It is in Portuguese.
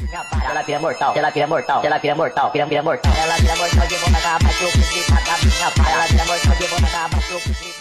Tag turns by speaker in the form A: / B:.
A: minha vara. Ela vira mortal, ela vira mortal, ela vira mortal, vira mortal. Ela vira mortal de boca da baixa, o que grita da minha vara. Ela vira mortal de boca da baixa, o que grita.